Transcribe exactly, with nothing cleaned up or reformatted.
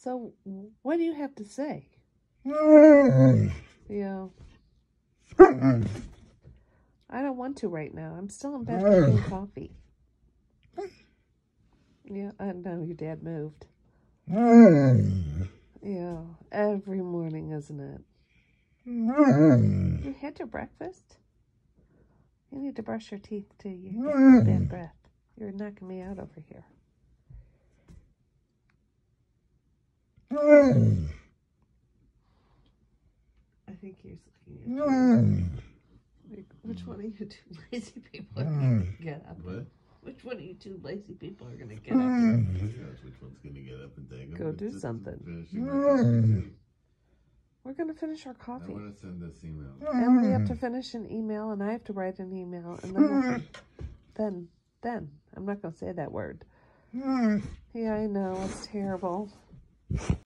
So, what do you have to say? Yeah. I don't want to right now. I'm still in bed drinking coffee. Yeah, I know your dad moved. Yeah, every morning, isn't it? You had your breakfast? You need to brush your teeth too. You get bad breath. You're knocking me out over here. I think you're looking at you. Which one of you two lazy people are going to get up? What? Which one of you two lazy people are going to get up? And Yes, which one's going to get up and take them? go do something. Finishing my coffee too. We're going to finish our I coffee. want to send this email. And we have to finish an email, and I have to write an email, and then, we'll, then, then, I'm not going to say that word. Yeah, I know, it's terrible.